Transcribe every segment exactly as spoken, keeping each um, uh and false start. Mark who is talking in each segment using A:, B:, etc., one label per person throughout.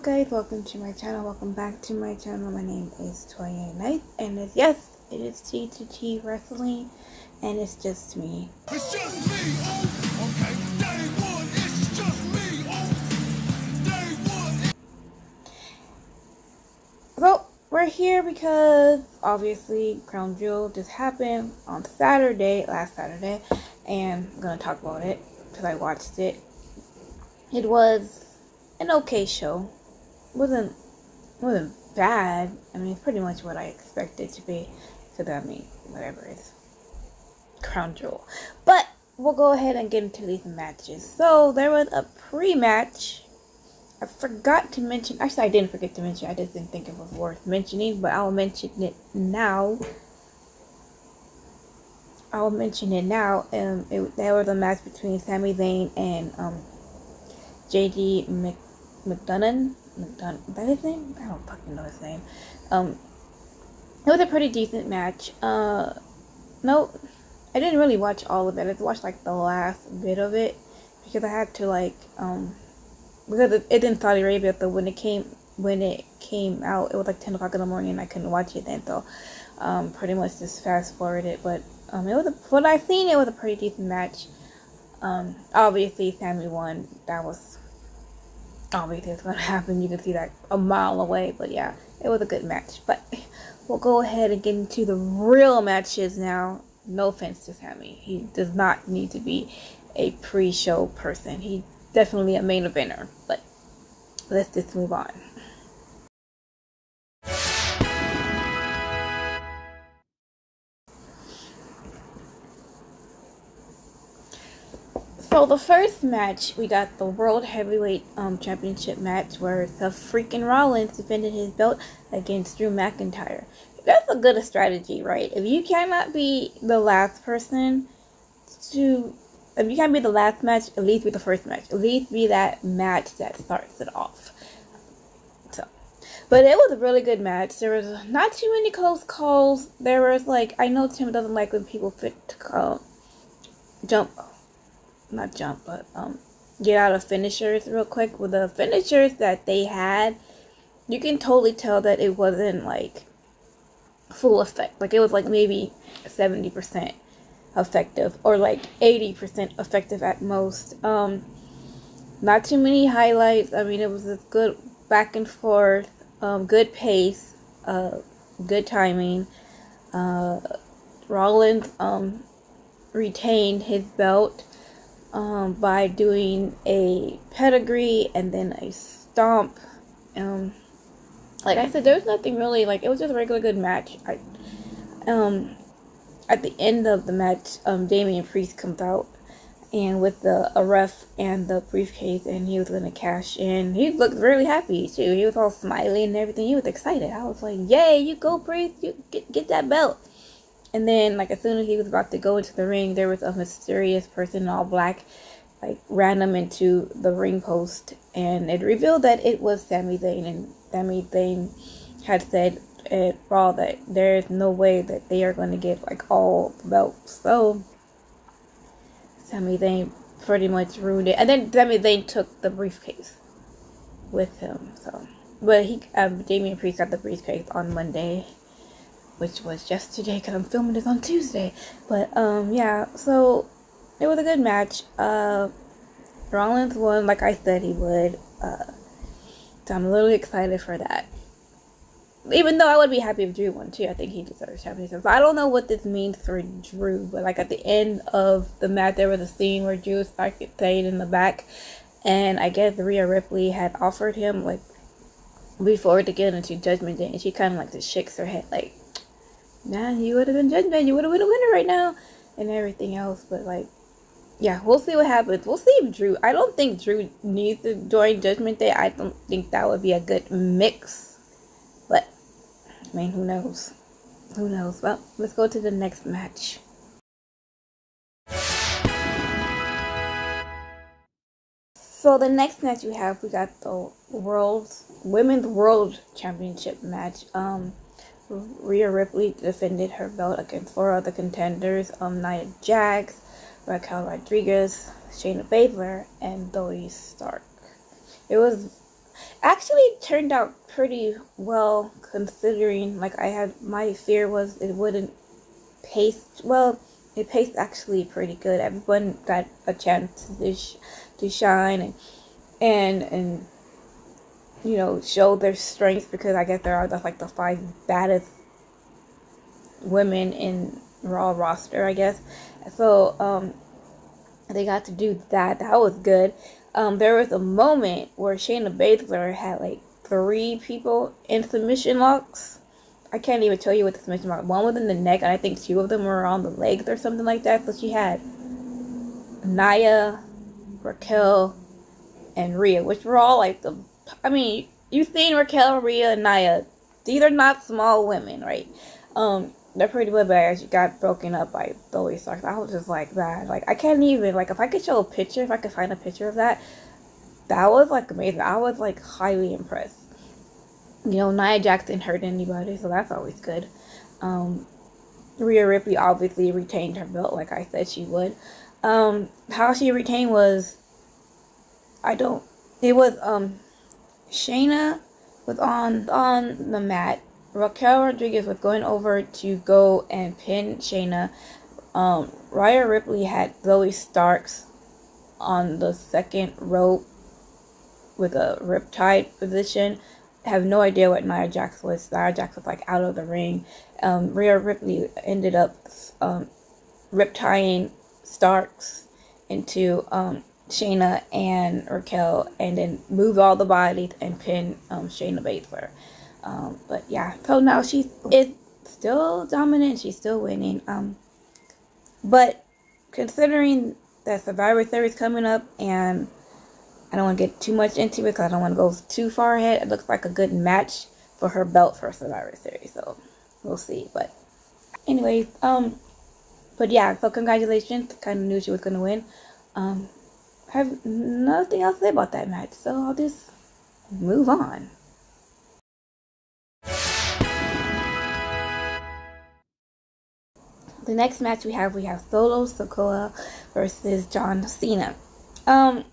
A: up, guys? Welcome to my channel. Welcome back to my channel. My name is Toya Knight, and it's, yes, it is T two T Wrestling, and it's just me.
B: It's just me, oh, okay. Day one, it's just me, oh. Day one.
A: So, we're here because, obviously, Crown Jewel just happened on Saturday, last Saturday, and I'm going to talk about it, because I watched it. It was an okay show. wasn't wasn't bad. I mean, it's pretty much what I expected it to be. So that I mean, whatever it is, Crown Jewel. But we'll go ahead and get into these matches. So there was a pre-match. I forgot to mention. Actually, I didn't forget to mention. I just didn't think it was worth mentioning. But I'll mention it now. I'll mention it now. Um, it, there was a match between Sami Zayn and um, J D Mc. McDonough, McDonough, is that his name? I don't fucking know his name. Um, it was a pretty decent match. Uh, no, I didn't really watch all of it. I just watched like the last bit of it because I had to like um because it, it in Saudi Arabia. So when it came when it came out, it was like ten o'clock in the morning, and I couldn't watch it then. So um, pretty much just fast forwarded. But um, it was a, what I seen. It was a pretty decent match. Um, obviously Sami won. That was. Obviously it's gonna happen. You can see that a mile away, but yeah, it was a good match. But we'll go ahead and get into the real matches now. No offense to Sami, he does not need to be a pre-show person. He's definitely a main eventer. But let's just move on. So the first match, we got the World Heavyweight um, Championship match where Seth freaking Rollins defended his belt against Drew McIntyre. That's a good strategy, right? If you cannot be the last person to, if you can't be the last match, at least be the first match. At least be that match that starts it off. So, but it was a really good match. There was not too many close calls. There was like, I know Tim doesn't like when people fit to call, jump. Not jump, but um, get out of finishers real quick. With the finishers that they had, you can totally tell that it wasn't like full effect. Like it was like maybe seventy percent effective, or like eighty percent effective at most. Um, not too many highlights. I mean, it was a good back and forth, um, good pace, uh, good timing. Uh, Rollins um retained his belt. Um, by doing a pedigree and then a stomp. Um, like I said, there's nothing really, like, it was just a regular good match. I, um, at the end of the match, um, Damian Priest comes out, and with the a ref and the briefcase, and he was going to cash in. He looked really happy, too. He was all smiley and everything. He was excited. I was like, yay, you go, Priest. You get, get that belt. And then, like, as soon as he was about to go into the ring, there was a mysterious person in all black, like, ran him into the ring post. And it revealed that it was Sami Zayn. And Sami Zayn had said at Raw that there is no way that they are going to get, like, all the belts. So, Sami Zayn pretty much ruined it. And then Sami Zayn took the briefcase with him. So, but he, um, Damian Priest got the briefcase on Monday, which was yesterday because I'm filming this on Tuesday. But, um, yeah, so it was a good match. Uh, Rollins won like I said he would. Uh, so I'm a little excited for that. Even though I would be happy if Drew won too. I think he deserves championship. So I don't know what this means for Drew. But, like, at the end of the match, there was a scene where Drew started staying in the back. And I guess Rhea Ripley had offered him, like, before to get into Judgment Day. And she kind of, like, just shakes her head, like, man, you would have been Judgment. You would have been a winner right now, and everything else. But, like, yeah, we'll see what happens. We'll see if Drew. I don't think Drew needs to join Judgment Day. I don't think that would be a good mix. But, I mean, who knows? Who knows? Well, let's go to the next match. So the next match we have, we got the World Women's World Championship match. Um. Rhea Ripley defended her belt against four other contenders, um, Nia Jax, Raquel Rodriguez, Shayna Baszler, and Zoey Stark. It was Actually turned out pretty well considering. Like I had my fear was it wouldn't pace well. It paced actually pretty good. Everyone got a chance to sh- to shine and and and you know show their strength because I guess there are that's like the five baddest women in Raw roster, I guess. So um, they got to do that. That was good. Um, there was a moment where Shayna Baszler had like three people in submission locks. I can't even tell you what the submission lock. One was in the neck, and I think two of them were on the legs or something like that. So she had Nia, Raquel, and Rhea, which were all like the. I mean, you've seen Raquel, Rhea, and Nia. These are not small women, right? Um, they're pretty good, but she got broken up by Zoe Stark. I was just like that. Like I can't even like if I could show a picture, if I could find a picture of that, that was like amazing. I was like highly impressed. You know, Nia Jax didn't hurt anybody, so that's always good. Um, Rhea Ripley obviously retained her belt, like I said she would. Um, how she retained was, I don't. It was um, Shayna was on on the mat. Raquel Rodriguez was going over to go and pin Shayna. Um, Rhea Ripley had Zoe Starks on the second rope with a riptide position. I have no idea what Nia Jax was. Nia Jax was like out of the ring. Um, Rhea Ripley ended up um, riptying Starks into um, Shayna and Raquel, and then moved all the bodies and pinned um, Shayna Baszler. Um, but yeah, so now she is still dominant. She's still winning. Um, but considering that Survivor Series coming up, and I don't want to get too much into it because I don't want to go too far ahead. It looks like a good match for her belt for Survivor Series, so we'll see. But anyways, um, but yeah, so congratulations. Kind of knew she was gonna win. Um, I have nothing else to say about that match, so I'll just move on. The next match we have, we have Solo Sikoa versus John Cena. Um,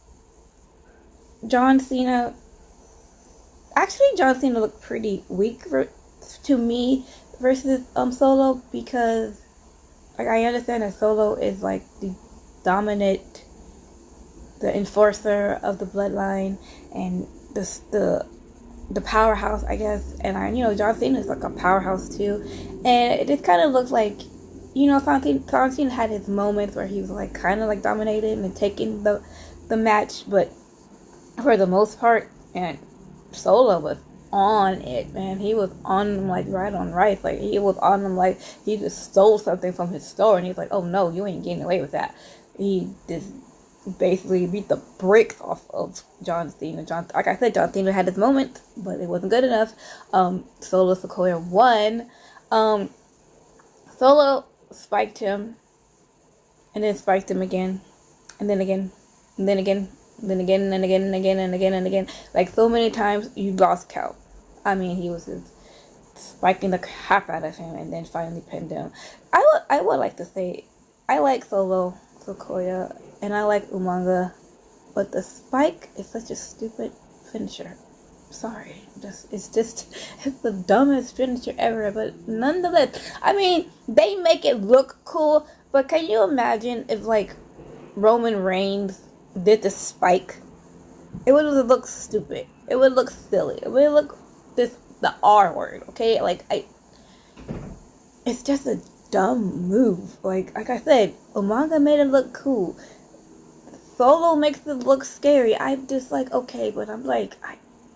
A: John Cena, actually John Cena looked pretty weak for, to me versus um Solo, because like I understand that Solo is like the dominant, the enforcer of the bloodline and the the the powerhouse, I guess. And I, you know, John Cena is like a powerhouse too, and it just kind of looked like, you know, John Cena had his moments where he was like kind of like dominating and taking the the match, but for the most part, and Solo was on it, man. He was on them like right on rice. Like he was on them like he just stole something from his store, and he's like, "Oh no, you ain't getting away with that." He just basically beat the brakes off of John Cena. John, like I said, John Cena had his moment, but it wasn't good enough. Um, Solo Sikoa won. Um, Solo spiked him, and then spiked him again, and then again, and then again. Then again and again and again and again and again. Like so many times you lost count. I mean, he was just spiking the crap out of him and then finally pinned him. I would, I would like to say, I like Solo Sikoa and I like Umaga, but the spike is such a stupid finisher. Sorry, just it's just it's the dumbest finisher ever. But nonetheless, I mean, they make it look cool. But can you imagine if like Roman Reigns did the spike? It would look stupid. It would look silly. It would look this the R word, okay? Like I it's just a dumb move. Like like I said, Umaga made it look cool. Solo makes it look scary. I'm just like, okay, but I'm like I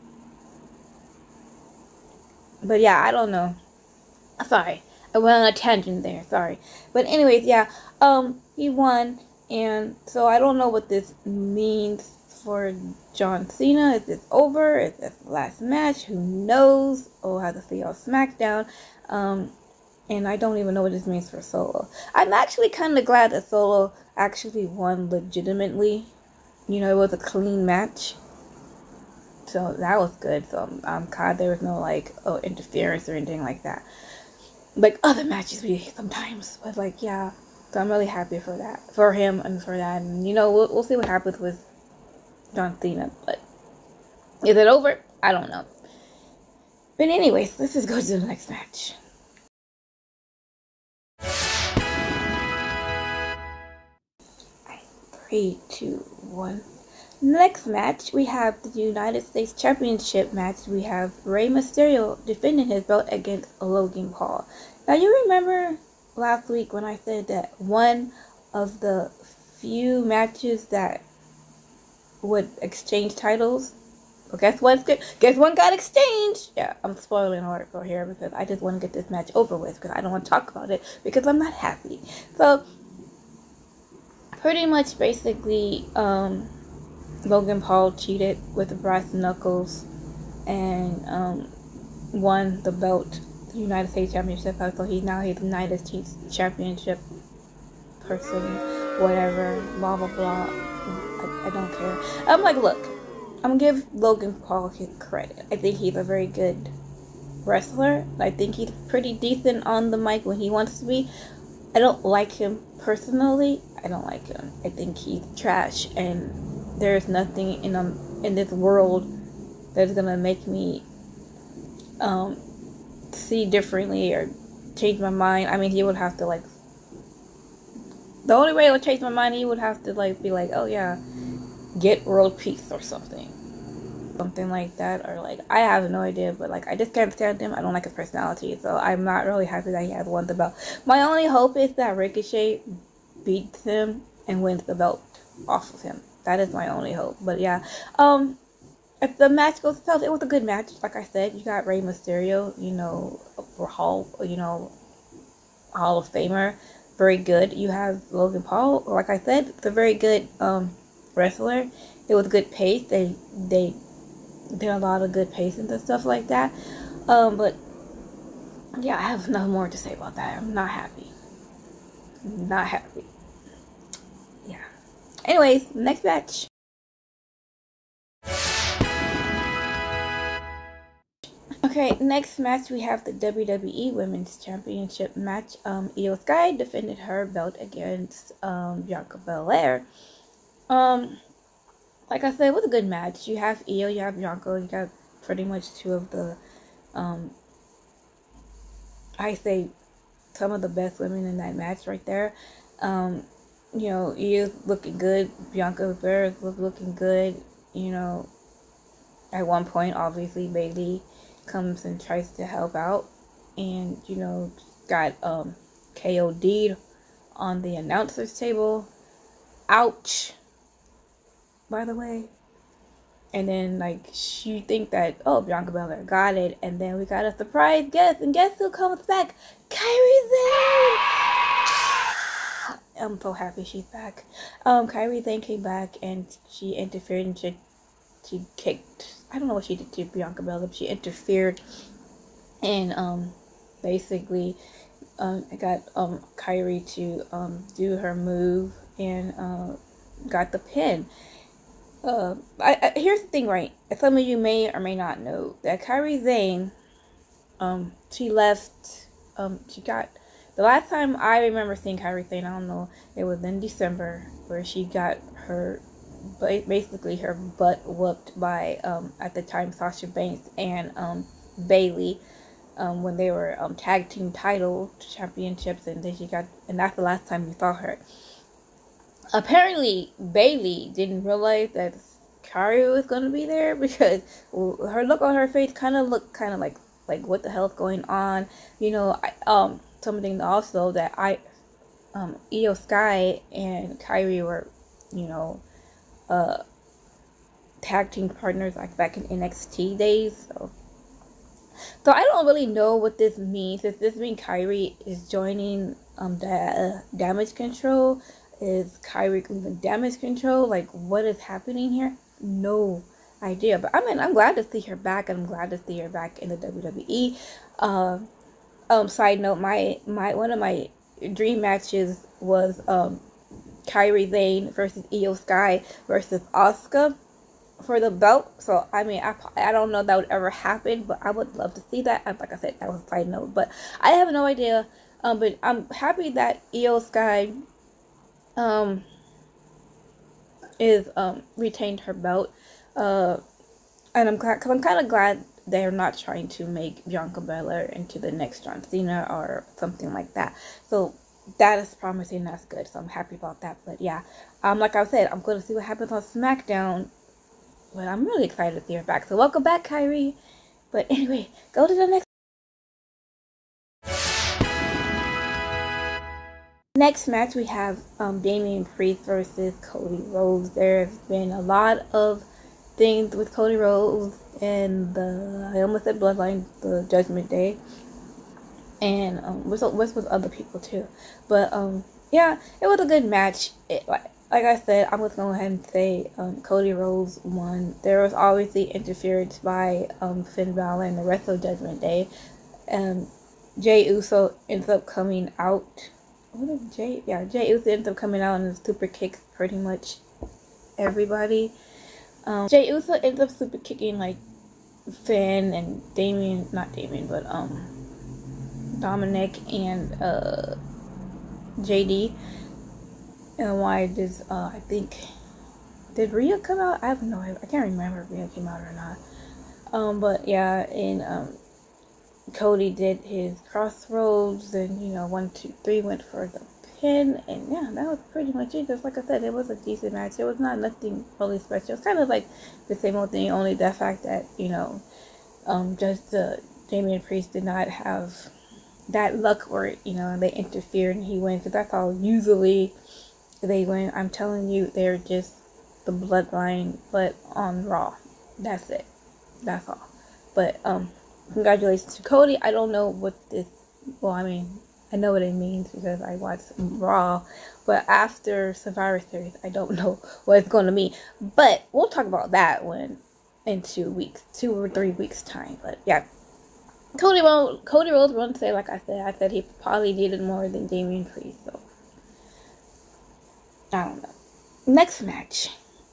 A: But yeah, I don't know. Sorry. I went on a tangent there, sorry. But anyways, yeah, um he won. And so I don't know what this means for John Cena. Is this over? Is this the last match? Who knows? Oh, I have to see on SmackDown. Um, and I don't even know what this means for Solo. I'm actually kind of glad that Solo actually won legitimately. You know, it was a clean match. So that was good. So I'm, I'm glad there was no like oh interference or anything like that. Like other matches we sometimes. But like, yeah. So I'm really happy for that, for him and for that. And, you know, we'll, we'll see what happens with John Cena. But Is it over? I don't know. But anyways, let's just go to the next match. Three, two, one. Next match, we have the United States Championship match. We have Rey Mysterio defending his belt against Logan Paul. Now, you remember last week when I said that one of the few matches that would exchange titles? Well, guess what's good? Guess one got exchanged. Yeah, I'm spoiling alert for here because I just want to get this match over with because I don't want to talk about it because I'm not happy. So, pretty much, basically, um, Logan Paul cheated with the brass knuckles and um, won the belt, the United States Championship. So he's now he's the United States Championship person, whatever, blah blah blah. I, I don't care. I'm like, look, I'm gonna give Logan Paul his credit. I think he's a very good wrestler. I think he's pretty decent on the mic when he wants to be. I don't like him personally. I don't like him. I think he's trash, and there's nothing in um in this world that's gonna make me um see differently or change my mind. I mean, he would have to like. The only way it would change my mind, he would have to like be like, oh yeah, get world peace or something, something like that, or like I have no idea, but like I just can't stand him. I don't like his personality, so I'm not really happy that he has won the belt. My only hope is that Ricochet beats him and wins the belt off of him. That is my only hope. But yeah, um, if the match goes itself, it was a good match. Like I said, you got Rey Mysterio, you know, for Hall, you know, Hall of Famer, very good. You have Logan Paul, like I said, it's a very good um wrestler. It was good pace. They they did a lot of good pacing and stuff like that. Um, but yeah, I have nothing more to say about that. I'm not happy. Not happy. Yeah. Anyways, next match. Okay, next match we have the W W E Women's Championship match. Um, Io Sky defended her belt against um, Bianca Belair. Um, like I said, it was a good match. You have Io, you have Bianca, you got pretty much two of the, um, I say, some of the best women in that match right there. Um, you know, Io's looking good. Bianca Belair is looking good. You know, at one point, obviously, Bayley comes and tries to help out, and you know, got um K O D'd on the announcer's table. Ouch, by the way. And then like she think that, oh, Bianca Belair got it, and then we got a surprise guest, and guess who comes back? Kairi Sane. I'm so happy she's back. Um, Kairi Sane came back and she interfered and she she kicked. I don't know what she did to Bianca Belair, but she interfered and um basically um got um Kairi to um do her move and uh got the pin. Uh, I, I here's the thing, right? Some of you may or may not know that Kairi Sane, um, she left. Um, she got the last time I remember seeing Kairi Sane. I don't know. It was in December where she got her basically her butt whooped by um at the time Sasha Banks and um Bayley um when they were um tag team title championships, and then she got and that's the last time we saw her. Apparently Bayley didn't realize that Kairi was gonna be there because her look on her face kind of looked kind of like like what the hell's going on, you know. I, um something also that I um Io Sky and Kairi were, you know, uh tag team partners like back in N X T days. So so I don't really know what this means. Does this mean Kairi is joining um the uh, Damage Control? Is Kairi leaving Damage Control? Like, what is happening here? No idea. But I mean, I'm glad to see her back. I'm glad to see her back in the W W E. Uh, um, side note, my my one of my dream matches was um Kairi Sane versus Io Sky versus Asuka for the belt. So I mean, I I don't know if that would ever happen, but I would love to see that. And like I said, that was a side note. But I have no idea. Um, but I'm happy that Io Sky um is um retained her belt. Uh and I'm glad, because I'm kind of glad they're not trying to make Bianca Belair into the next John Cena or something like that. So that is promising. That's good. So I'm happy about that. But yeah, um, like I said, I'm going to see what happens on SmackDown. But I'm really excited to see her back. So welcome back, Kyrie. But anyway, go to the next. Next match, we have um, Damian Priest versus Cody Rhodes. There's been a lot of things with Cody Rhodes and the, I almost said Bloodline, the Judgment Day. And um, what's, what's with other people too. But um, yeah, it was a good match. It, like, like I said, I'm just going to go ahead and say um, Cody Rhodes won. There was obviously interference by um, Finn Balor and the rest of Judgment Day. Um, Jey Uso ends up coming out. What did Jay? Yeah, Jey Uso ends up coming out and super kicks pretty much everybody. Um, Jey Uso ends up super kicking like Finn and Damien, not Damien, but um Dominic and uh J D. And why does uh I think did Rhea come out? I have no idea. I can't remember if Rhea came out or not. Um, but yeah, and um. Cody did his crossroads, and you know, one, two, three went for the pin, and yeah, that was pretty much it. Just like I said, it was a decent match. It was not nothing really special. It was kind of like the same old thing, only the fact that you know, um, just uh, Damian Priest did not have that luck where you know they interfered and he wins. Because that's how usually they win. I'm telling you, they're just the Bloodline, but on Raw. That's it. That's all. But um. Congratulations to Cody. I don't know what this, well, I mean, I know what it means because I watched Raw, but after Survivor Series, I don't know what it's going to mean. But we'll talk about that when, in two weeks, two or three weeks time. But yeah, Cody Rhodes, Cody Rhodes won't say, like I said, I said he probably needed more than Damian Priest, so I don't know. Next match.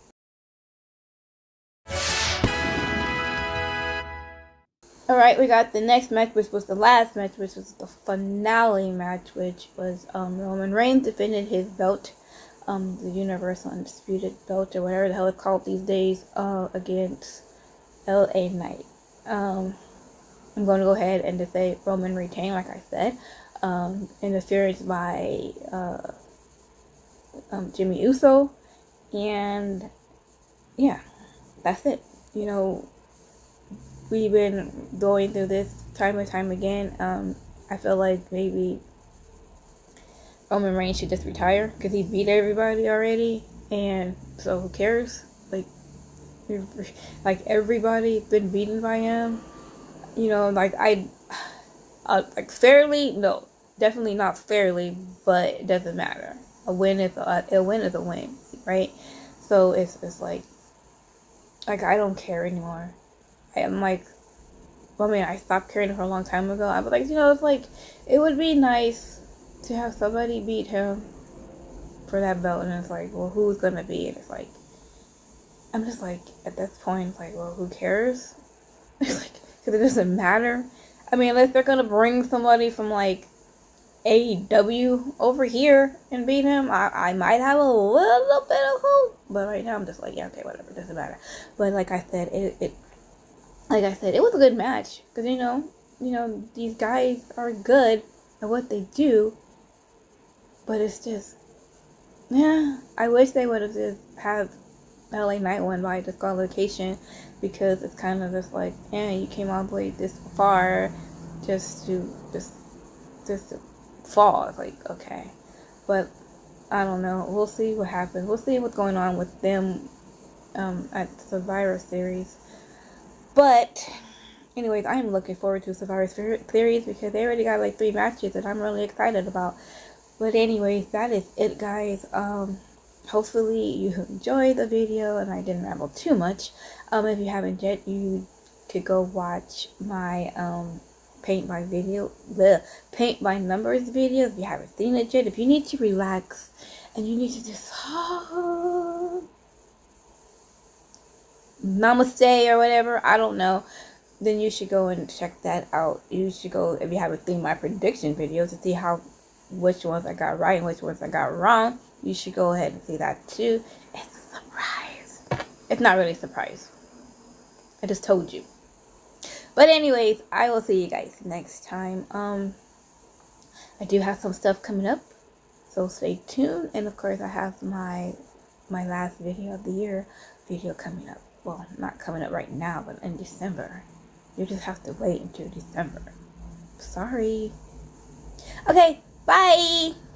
A: Alright, we got the next match, which was the last match, which was the finale match, which was um, Roman Reigns defended his belt, um, the Universal Undisputed belt, or whatever the hell it's called these days, uh, against L A Knight. Um, I'm going to go ahead and just say Roman retained, like I said. Um, interference by uh, um, Jimmy Uso, and yeah, that's it. You know, we've been going through this time and time again. Um, I feel like maybe Roman Reigns should just retire because he beat everybody already, and so who cares? Like, like everybody's been beaten by him. You know, like I, uh, like fairly, no, definitely not fairly, but it doesn't matter. A win is a, a win is a win, right? So it's it's like, like I don't care anymore. I'm like, well, I mean, I stopped caring for a long time ago. I was like, you know, it's like, it would be nice to have somebody beat him for that belt. And it's like, well, who's going to be? And it's like, I'm just like, at this point, it's like, well, who cares? It's like, because it doesn't matter. I mean, unless they're going to bring somebody from, like, A E W over here and beat him, I, I might have a little bit of hope. But right now, I'm just like, yeah, okay, whatever, it doesn't matter. But like I said, it, it Like I said, it was a good match. Because, you know, you know, these guys are good at what they do. But it's just, yeah, I wish they would have just had L A Knight win by disqualification. Because it's kind of just like, yeah, you came all the way this far just to, just, just to fall. It's like, okay. But, I don't know. We'll see what happens. We'll see what's going on with them um, at Survivor Series. But, anyways, I'm looking forward to Survivor Series because they already got like three matches that I'm really excited about. But anyways, that is it, guys. Um, hopefully you enjoyed the video and I didn't ramble too much. Um, if you haven't yet, you could go watch my um paint by video, the paint by numbers video if you haven't seen it yet. If you need to relax and you need to just namaste or whatever, I don't know, then you should go and check that out. You should go, if you haven't seen my prediction videos, to see how which ones I got right and which ones I got wrong. You should go ahead and see that too. It's a surprise. It's not really a surprise. I just told you. But anyways, I will see you guys next time. Um, I do have some stuff coming up, so stay tuned. And of course, I have my my last video of the year video coming up. Well, not coming up right now, but in December. You just have to wait until December. Sorry. Okay, bye.